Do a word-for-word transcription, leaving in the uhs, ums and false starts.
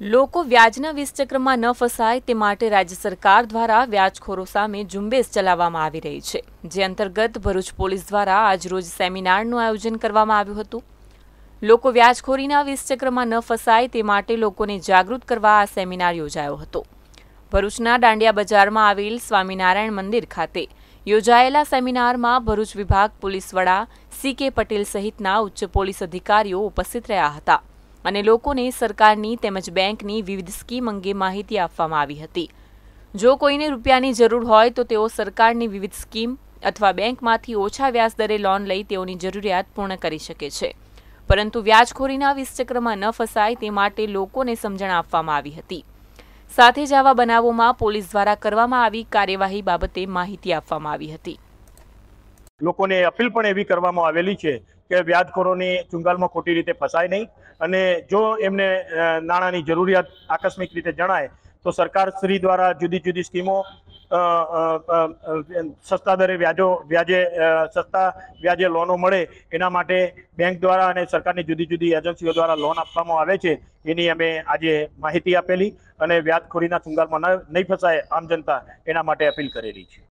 લોકો વ્યાજના વિષચક્રમાં ન ફસાય તે માટે રાજ્ય સરકાર દ્વારા વ્યાજખોરો સામે ઝુંબેશ ચલાવવામાં આવી રહી છે, જે અંતર્ગત ભરૂચ પોલીસ દ્વારા આજરોજ સેમિનારનું આયોજન કરવામાં આવ્યું હતું। લોકો વ્યાજખોરીના વિષચક્રમાં ન ફસાય તે માટે લોકોને જાગૃત કરવા આ સેમિનાર યોજાયો હતો। ભરૂચના દાંડિયા બજારમાં આવેલ સ્વામિનારાયણ મંદિર ખાતે યોજાયેલા સેમિનારમાં ભરૂચ વિભાગ પોલીસ વડા સી કે પટેલ સહિતના ઉચ્ચ પોલીસ અધિકારીઓ ઉપસ્થિત રહ્યા હતા અને લોકોને સરકારની તેમજ બેંકની વિવિધ સ્કીમ અંગે માહિતી આપવામાં આવી હતી। જો કોઈને રૂપિયાની જરૂર હોય તો તેઓ સરકારની વિવિધ સ્કીમ અથવા બેંકમાંથી ઓછા વ્યાજ દરે લોન લઈ તેઓની જરૂરિયાત પૂર્ણ કરી શકે છે, પરંતુ વ્યાજખોરીના વિષચક્રમાં ન ફસાય તે માટે લોકોને સમજણ આપવામાં આવી હતી। સાથે જ આવા બનાવોમાં પોલીસ દ્વારા કરવામાં આવી કાર્યવાહી બાબતે માહિતી આપવામાં આવી હતી। લોકોને અપીલ પણ એવી કરવામાં આવેલી છે કે વ્યાજખોરોની ચુંગાલમાં ખોટી રીતે ફસાય નહીં અને જો એમને નાણાંની જરૂરિયાત આકસ્મિક રીતે જણાય તો સરકાર શ્રી દ્વારા જુદી જુદી સ્કીમો સસ્તા દરે વ્યાજો વ્યાજે સસ્તા વ્યાજે લોનો મળે એના માટે બેંક દ્વારા અને સરકારની જુદી જુદી એજન્સીઓ દ્વારા લોન આપવામાં આવે છે। એની અમે આજે માહિતી આપેલી અને વ્યાજખોરીના ચુંગાલમાં ન નહીં ફસાય આમ જનતા એના માટે અપીલ કરેલી છે।